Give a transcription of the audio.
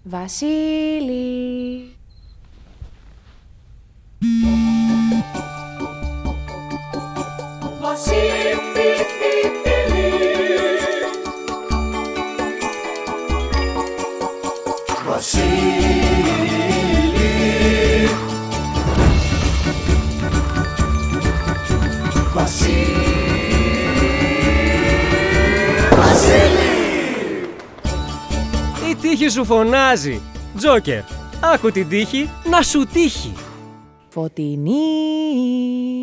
Βασίλη. Βασίλη. Η τύχη σου φωνάζει. Τζόκερ, άκου την τύχη να σου τύχει. Φωτεινή.